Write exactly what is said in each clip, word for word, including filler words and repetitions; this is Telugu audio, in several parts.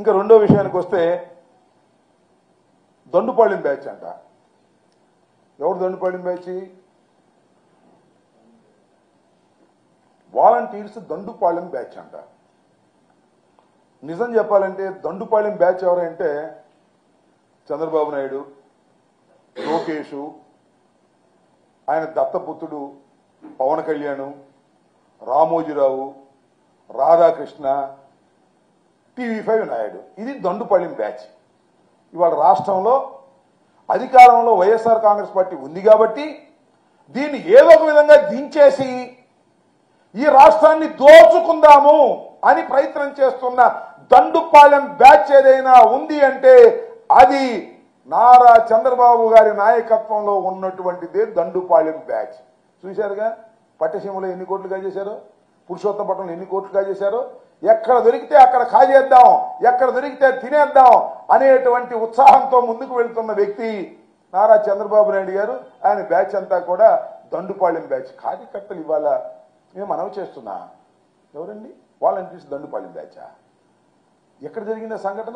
ఇంకా రెండో విషయానికి వస్తే దండుపాళెం బ్యాచ్ అంట. ఎవరు Dandupalyam batch? Volunteers Dandupalyam batch అంట. నిజం చెప్పాలంటే దండుపాళెం బ్యాచ్ ఎవరంటే చంద్రబాబు నాయుడు, లోకేష్, ఆయన దత్తపుత్రుడు పవన్ కళ్యాణ్, రామోజీరావు, రాధాకృష్ణ, టీవీ ఫైవ్ నాయుడు. ఇది దండుపాళెం బ్యాచ్. ఇవాళ రాష్ట్రంలో అధికారంలో వైఎస్ఆర్ కాంగ్రెస్ పార్టీ ఉంది కాబట్టి దీన్ని ఏదో ఒక విధంగా దించేసి ఈ రాష్ట్రాన్ని దోచుకుందాము అని ప్రయత్నం చేస్తున్న దండుపాళెం బ్యాచ్ ఏదైనా ఉంది అంటే అది నారా చంద్రబాబు గారి నాయకత్వంలో ఉన్నటువంటిదే దండుపాళెం బ్యాచ్. చూశారుగా పట్టసీమలో ఎన్ని కోట్లు కాజేశారు, పురుషోత్తపట్నంలో ఎన్ని కోట్లు కాజేశారు. ఎక్కడ దొరికితే అక్కడ కాజేద్దాం, ఎక్కడ దొరికితే తినేద్దాం అనేటువంటి ఉత్సాహంతో ముందుకు వెళ్తున్న వ్యక్తి నారా చంద్రబాబు నాయుడు గారు. ఆయన బ్యాచ్ అంతా కూడా దండుపాళెం బ్యాచ్. కార్యకర్తలు ఇవాళ మేము మనవి చేస్తున్నా, ఎవరండి వాలంటీర్స్ దండుపాళెం బ్యాచా? ఎక్కడ జరిగింది సంఘటన?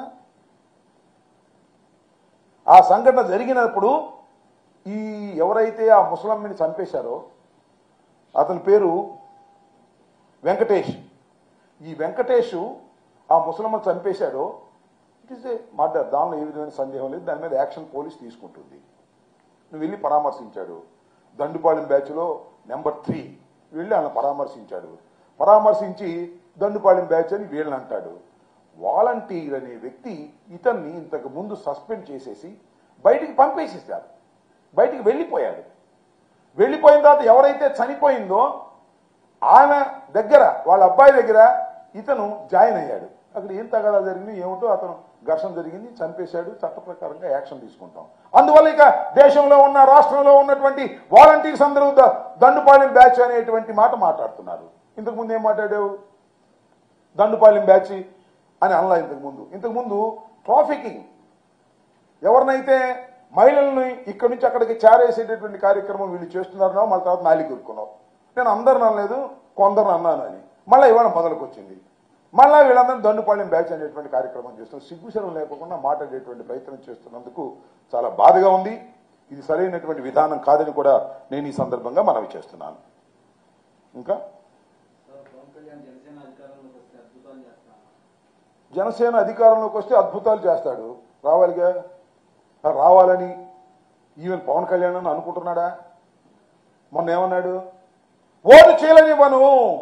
ఆ సంఘటన జరిగినప్పుడు ఈ ఎవరైతే ఆ ముసలమ్మని చంపేశారో అతని పేరు వెంకటేష్. ఈ వెంకటేష్ ఆ ముసలమ్మ చంపేశాడో ఇట్ ఈస్ ఏ మర్డర్. దానిలో ఏ విధమైన సందేహం లేదు. దాని మీద యాక్షన్ పోలీస్ తీసుకుంటుంది. నువ్వు వెళ్ళి పరామర్శించాడు. దండుపాళెం బ్యాచ్లో నెంబర్ త్రీ వెళ్ళి ఆయన పరామర్శించాడు. పరామర్శించి దండుపాళెం బ్యాచ్ అని వీళ్ళని అంటాడు. వాలంటీర్ అనే వ్యక్తి ఇతన్ని ఇంతకు ముందు సస్పెండ్ చేసేసి బయటికి పంపేసేసారు. బయటికి వెళ్ళిపోయాడు. వెళ్ళిపోయిన తర్వాత ఎవరైతే చనిపోయిందో ఆమె దగ్గర, వాళ్ళ అబ్బాయి దగ్గర ఇతను జాయిన్ అయ్యాడు. అక్కడ ఏం తగాదా జరిగింది ఏమిటో, అతను ఘర్షణ జరిగింది, చంపేశాడు. చట్ట ప్రకారంగా యాక్షన్ తీసుకుంటాం. అందువల్ల ఇక దేశంలో ఉన్న రాష్ట్రంలో ఉన్నటువంటి వాలంటీర్స్ అందరూ దండుపాళెం బ్యాచ్ అనేటువంటి మాట మాట్లాడుతున్నారు. ఇంతకుముందు ఏం మాట్లాడావు? దండుపాళెం బ్యాచ్ అని అనలా. ఇంతకుముందు ఇంతకుముందు ట్రాఫికింగ్, ఎవరినైతే మహిళల్ని ఇక్కడి నుంచి అక్కడికి చేరేసేటటువంటి కార్యక్రమం వీళ్ళు చేస్తున్నారనో మళ్ళీ తర్వాత నాలి కొరుకున్నావు. నేను అందరిని అనలేదు, కొందరు అన్నాను అని మళ్ళీ ఇవాళ మొదలుకొచ్చింది. మళ్ళీ వీళ్ళందరూ దండుపాళెం బ్యాచ్ అనేటువంటి కార్యక్రమం చేస్తున్నారు. సిగ్గుశరం లేకుండా మాట్లాడేటువంటి ప్రయత్నం చేస్తున్నందుకు చాలా బాధగా ఉంది. ఇది సరైనటువంటి విధానం కాదని కూడా నేను ఈ సందర్భంగా మనవి చేస్తున్నాను. ఇంకా జనసేన అధికారంలోకి వస్తే అద్భుతాలు చేస్తాడు. రావాలిగా, రావాలని ఈవెన్ పవన్ కళ్యాణ్ అని అనుకుంటున్నాడా? మొన్న ఏమన్నాడు? ఓటు చేయలేనివ్వను.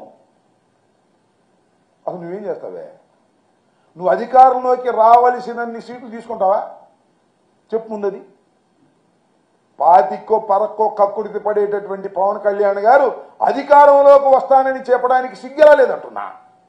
అసలు నువ్వేం చేస్తావే? నువ్వు అధికారంలోకి రావలసినన్ని సీట్లు తీసుకుంటావా? చెప్పు ముందది. పాతికో పరక్కో కక్కుడికి పడేటటువంటి పవన్ కళ్యాణ్ గారు అధికారంలోకి వస్తానని చెప్పడానికి సిగ్గెలా లేదంటున్నా.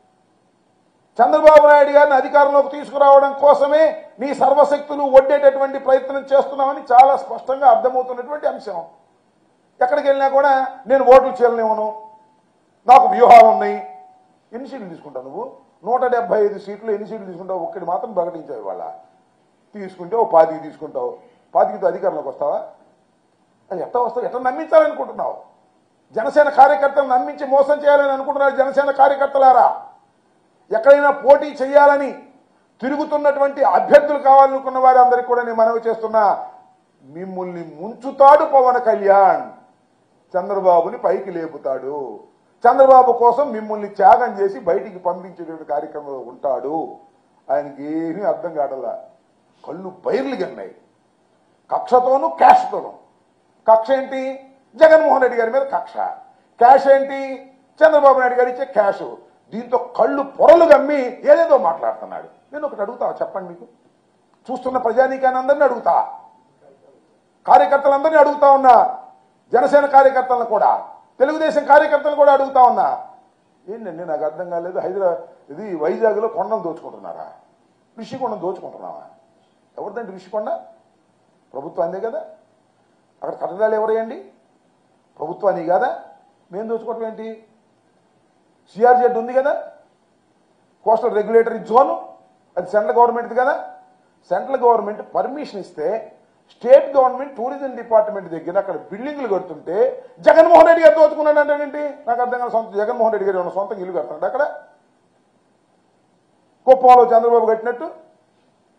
చంద్రబాబు నాయుడు గారిని అధికారంలోకి తీసుకురావడం కోసమే నీ సర్వశక్తులు ఒడ్డేటటువంటి ప్రయత్నం చేస్తున్నామని చాలా స్పష్టంగా అర్థమవుతున్నటువంటి అంశం. ఎక్కడికి వెళ్ళినా కూడా నేను ఓట్లు చేయలేనివ్వను, నాకు వ్యూహాలు ఉన్నాయి. ఎన్ని సీట్లు తీసుకుంటావు నువ్వు? నూట డెబ్బై ఐదు సీట్లు ఎన్ని సీట్లు తీసుకుంటావు? ఒక్కటి మాత్రం ప్రకటించావు. ఇవాళ తీసుకుంటే ఓ పాతికి తీసుకుంటావు. పాతికితో అధికారంలోకి వస్తావా? అది ఎట్లా వస్తావు? ఎట్లా నమ్మించాలనుకుంటున్నావు? జనసేన కార్యకర్తలు నమ్మించి మోసం చేయాలని అనుకుంటున్నారు. జనసేన కార్యకర్తలారా, ఎక్కడైనా పోటీ చేయాలని తిరుగుతున్నటువంటి అభ్యర్థులు కావాలనుకున్న వారి అందరికీ కూడా నేను మనవి చేస్తున్నా, మిమ్మల్ని ముంచుతాడు పవన్ కళ్యాణ్. చంద్రబాబుని పైకి లేపుతాడు. చంద్రబాబు కోసం మిమ్మల్ని త్యాగం చేసి బయటికి పంపించేటువంటి కార్యక్రమంలో ఉంటాడు. ఆయనకి ఏమీ అర్థం కావట్లా. కళ్ళు బైర్లు గన్నాయి. కక్షతోనూ క్యాష్తోనూ. కక్ష ఏంటి? జగన్మోహన్ రెడ్డి గారి మీద కక్ష. క్యాష్ ఏంటి? చంద్రబాబు నాయుడు గారు ఇచ్చే క్యాష్. దీంతో కళ్ళు పొరలు గమ్మి ఏదేదో మాట్లాడుతున్నాడు. నేను ఒకటి అడుగుతా, చెప్పండి. మీకు చూస్తున్న ప్రజానీకాన్ని అందరినీ అడుగుతా, కార్యకర్తలందరినీ అడుగుతా ఉన్నా, జనసేన కార్యకర్తలను కూడా, తెలుగుదేశం కార్యకర్తలు కూడా అడుగుతా ఉన్నా. ఏంటండి నాకు అర్థం కాలేదు. హైదరాబాద్ ఇది వైజాగ్లో కొండలు దోచుకుంటున్నారా? ఋషికొండను దోచుకుంటున్నావా? ఎవరిదండి ఋషికొండ? ప్రభుత్వాన్ని కదా. అక్కడ కట్టడాలు ఎవరేయండి? ప్రభుత్వాన్ని కాదా? మేము దోచుకోవటం ఏంటి? సిఆర్జెడ్ ఉంది కదా, కోస్టల్ రెగ్యులేటరీ జోన్, అది సెంట్రల్ గవర్నమెంట్ది కదా. సెంట్రల్ గవర్నమెంట్ పర్మిషన్ ఇస్తే స్టేట్ గవర్నమెంట్ టూరిజం డిపార్ట్మెంట్ దగ్గర అక్కడ బిల్డింగ్లు కడుతుంటే జగన్మోహన్ రెడ్డి గారు దోచుకున్నాడు అంటేంటి? నాకు అర్థం కాదు. సొంత జగన్మోహన్ రెడ్డి గారు ఏమన్నా సొంతంగా ఇల్లు కడుతున్నాడు అక్కడ? కుప్పంలో చంద్రబాబు కట్టినట్టు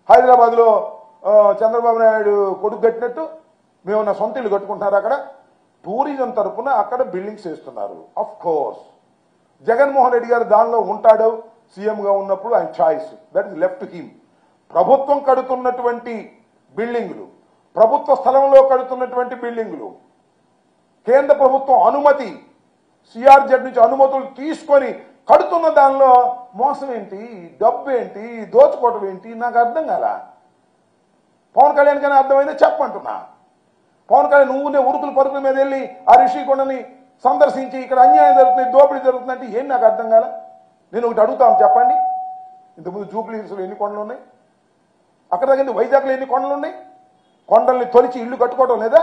హైదరాబాద్లో చంద్రబాబు నాయుడు కొడుకు కట్టినట్టు మేము నా సొంత ఇల్లు కట్టుకుంటున్నారు. అక్కడ టూరిజం తరఫున అక్కడ బిల్డింగ్స్ వేస్తున్నారు. అఫ్ కోర్స్ జగన్మోహన్ రెడ్డి గారు దానిలో ఉంటాడు. సీఎంగా ఉన్నప్పుడు ఆయన choice, that is left him. ప్రభుత్వం కడుతున్నటువంటి బిల్డింగులు, ప్రభుత్వ స్థలంలో కడుతున్నటువంటి బిల్డింగులు, కేంద్ర ప్రభుత్వం అనుమతి, సిఆర్జెడ్ నుంచి అనుమతులు తీసుకొని కడుతున్న దానిలో మోసం ఏంటి, డబ్బు ఏంటి, దోచుకోవటం ఏంటి నాకు అర్థం కాల. పవన్ కళ్యాణ్ కానీ అర్థమైందే చెప్పంటున్నా. పవన్ కళ్యాణ్ నువ్వునే ఉరుకుల పరుగుల మీద వెళ్ళి ఆ రిషికొండని సందర్శించి ఇక్కడ అన్యాయం జరుగుతుంది, దోపిడీ జరుగుతుందంటే ఏం నాకు అర్థం కాల. నేను ఒకటి అడుగుతాను చెప్పండి, ఇంతకుముందు జూబ్లీ హిల్స్లో ఎన్ని కొండలు ఉన్నాయి, అక్కడ తగ్గింది వైజాగ్లో ఎన్ని కొండలు ఉన్నాయి? కొండల్ని తొలిచి ఇల్లు కట్టుకోవడం లేదా?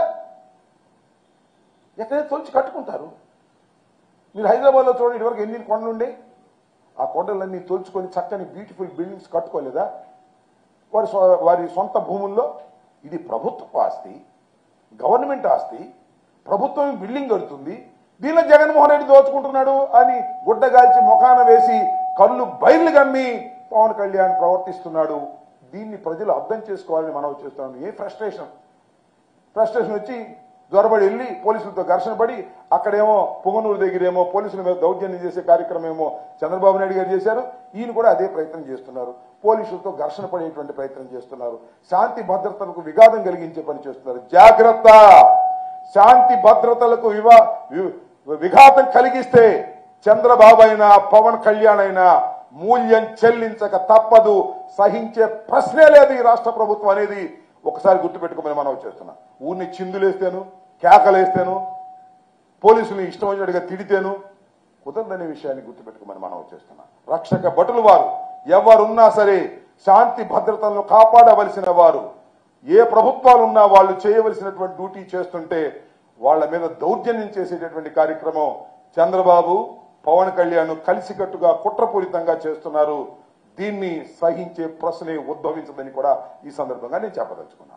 ఎక్కడైతే తొలిచి కట్టుకుంటారు. మీరు హైదరాబాద్లో చూడండి, ఇటువరకు ఎన్ని కొండలు ఉండే, ఆ కొండలన్నీ తొలుచుకొని చక్కని బ్యూటిఫుల్ బిల్డింగ్స్ కట్టుకోలేదా వారి వారి సొంత భూముల్లో? ఇది ప్రభుత్వ ఆస్తి, గవర్నమెంట్ ఆస్తి, ప్రభుత్వం బిల్డింగ్ కడుతుంది, దీనిలో జగన్మోహన్ రెడ్డి దోచుకుంటున్నాడు అని గుడ్డగాల్చి ముఖాన వేసి కళ్ళు బయలు గమ్మి పవన్ కళ్యాణ్ ప్రవర్తిస్తున్నాడు. దీన్ని ప్రజలు అర్థం చేసుకోవాలని మనం చేస్తున్నాం. ఏ ఫ్రస్ట్రేషన్ ఫ్రస్ట్రేషన్ వచ్చి జ్వరబడి వెళ్ళి పోలీసులతో ఘర్షణ పడి అక్కడేమో పొంగనూరు దగ్గరేమో పోలీసుల మీద దౌర్జన్యం చేసే కార్యక్రమం ఏమో చంద్రబాబు నాయుడు గారు చేశారు. ఈయన కూడా అదే ప్రయత్నం చేస్తున్నారు. పోలీసులతో ఘర్షణ పడేటువంటి ప్రయత్నం చేస్తున్నారు. శాంతి భద్రతలకు విఘాతం కలిగించే పని చేస్తున్నారు. జాగ్రత్త, శాంతి భద్రతలకు వివా విఘాతం కలిగిస్తే చంద్రబాబు అయినా పవన్ కళ్యాణ్ అయినా మూల్యం చెల్లించక తప్పదు. సహించే ప్రశ్నే లేదు ఈ రాష్ట్ర ప్రభుత్వం అనేది ఒకసారి గుర్తుపెట్టుకోమని మనం చేస్తున్నాం. ఊరిని చిందులేస్తేను, కేకలేస్తేను, పోలీసులు ఇష్టం వచ్చినట్టుగా తిడితేను కుదరదనే విషయాన్ని గుర్తుపెట్టుకోమని మనం చేస్తున్నాం. రక్షక భటులు వారు ఎవరున్నా సరే శాంతి భద్రతలను కాపాడవలసిన వారు, ఏ ప్రభుత్వాలు ఉన్నా వాళ్ళు చేయవలసినటువంటి డ్యూటీ చేస్తుంటే వాళ్ళ మీద దౌర్జన్యం చేసేటటువంటి కార్యక్రమం చంద్రబాబు పవన్ కళ్యాణ్ కలిసికట్టుగా కుట్రపూరితంగా చేస్తున్నారు. దీన్ని సహించే ప్రశ్నే ఉద్భవించదని కూడా ఈ సందర్భంగా నేను చెప్పదలుచుకున్నాను.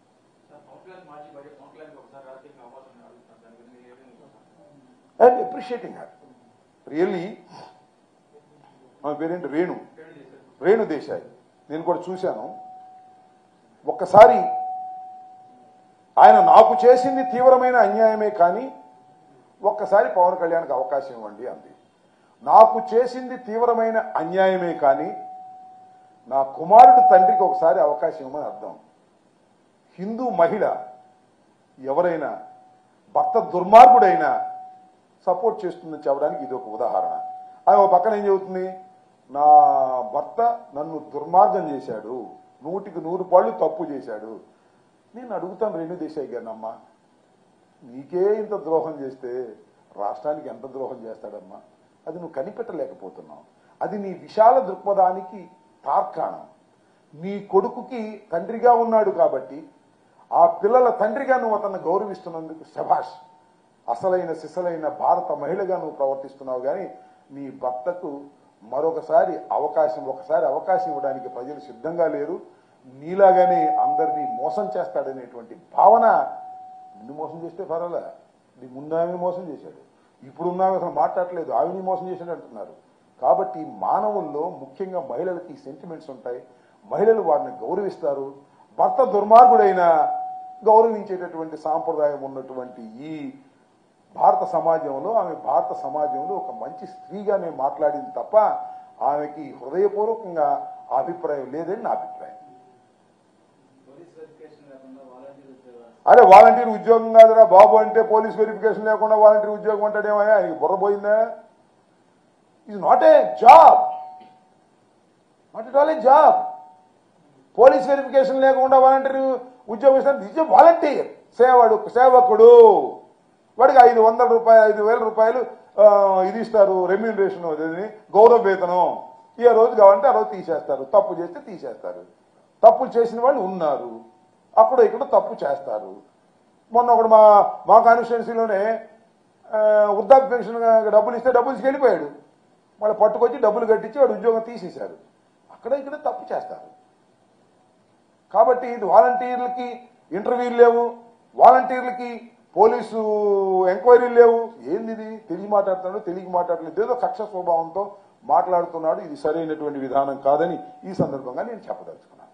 And appreciating her really. ఆమె పేరేంటి, రేణు రేణు దేశాయ్. నేను కూడా చూశాను. ఒక్కసారి ఆయన నాకు చేసింది తీవ్రమైన అన్యాయమే కానీ ఒక్కసారి పవన్ కళ్యాణ్కి అవకాశం ఇవ్వండి అంది. నాకు చేసింది తీవ్రమైన అన్యాయమే కానీ నా కుమారుడు తండ్రికి ఒకసారి అవకాశం ఇవ్వమని అర్థం. హిందూ మహిళ ఎవరైనా భర్త దుర్మార్గుడైనా సపోర్ట్ చేస్తుందని చెప్పడానికి ఇది ఒక ఉదాహరణ. ఆమె ఒక పక్కన ఏం చెబుతుంది, నా భర్త నన్ను దుర్మార్గం చేశాడు, నూటికి నూరు పాళ్ళు తప్పు చేశాడు. నేను అడుగుతాను రేణు దేశాయ్ గారిని, అమ్మా నీకే ఇంత ద్రోహం చేస్తే రాష్ట్రానికి ఎంత ద్రోహం చేస్తాడమ్మా? అది నువ్వు కనిపెట్టలేకపోతున్నావు. అది నీ విశాల దృక్పథానికి తార్కాణం. నీ కొడుకుకి తండ్రిగా ఉన్నాడు కాబట్టి ఆ పిల్లల తండ్రిగా నువ్వు అతన్ని గౌరవిస్తున్నందుకు శభాష్. అసలైన సిసలైన భారత మహిళగా నువ్వు ప్రవర్తిస్తున్నావు. కానీ నీ భర్తకు మరొకసారి అవకాశం ఒకసారి అవకాశం ఇవ్వడానికి ప్రజలు సిద్ధంగా లేరు. నీలాగానే అందరినీ మోసం చేస్తాడనేటువంటి భావన. నిన్ను మోసం చేస్తే పర్వాలే, నీ ముందు ఆమె మోసం చేశాడు, ఇప్పుడున్న ఆమె అసలు మాట్లాడలేదు, ఆమెని మోసం చేశాడు అంటున్నారు. కాబట్టి మానవుల్లో ముఖ్యంగా మహిళలకి సెంటిమెంట్స్ ఉంటాయి. మహిళలు వారిని గౌరవిస్తారు. భర్త దుర్మార్గుడైనా గౌరవించేటటువంటి సాంప్రదాయం ఉన్నటువంటి ఈ భారత సమాజంలో ఆమె భారత సమాజంలో ఒక మంచి స్త్రీగానే మాట్లాడింది తప్ప ఆమెకి హృదయపూర్వకంగా అభిప్రాయం లేదని నా అభిప్రాయం. అరే వాలంటీర్ ఉద్యోగం కాదురా బాబు అంటే, పోలీస్ వెరిఫికేషన్ లేకుండా వాలంటీర్ ఉద్యోగం అంటాడేమయ్యా, నీకు బుర్రపోయిందా? It's not a job, not at all a job. Police verification లేకుండా వాలంటీర్ ఉద్యోగం ఇస్తాడు. ఇజ్ వాలంటీర్, సేవడు సేవకుడు. వాడికి ఐదు వందల రూపాయలు ఐదు వేల రూపాయలు ఇది ఇస్తారు రెమ్యూనరేషన్, గౌరవ వేతనం. ఏ రోజు కావాలంటే ఆ రోజు తీసేస్తారు. తప్పు చేస్తే తీసేస్తారు. తప్పులు చేసిన వాళ్ళు ఉన్నారు, అప్పుడు ఇక్కడ తప్పు చేస్తారు. మొన్న ఒకడు మా మా కాన్స్టిట్యున్సీలోనే వృద్ధాప్య పెన్షన్ డబ్బులు ఇస్తే డబ్బులు ఇచ్చి వెళ్ళిపోయాడు. మళ్ళీ పట్టుకొచ్చి డబ్బులు కట్టించి వాడు ఉద్యోగం తీసేశారు. అక్కడ ఇక్కడ తప్పు చేస్తారు. కాబట్టి ఇది వాలంటీర్లకి ఇంటర్వ్యూలు లేవు, వాలంటీర్లకి పోలీసు ఎంక్వైరీలు లేవు. ఏంది ఇది? తెలియ మాట్లాడుతున్నాడు, తెలియక మాట్లాడలేదు, ఏదో కక్ష స్వభావంతో మాట్లాడుతున్నాడు. ఇది సరైనటువంటి విధానం కాదని ఈ సందర్భంగా నేను చెప్పదలుచుకున్నాను.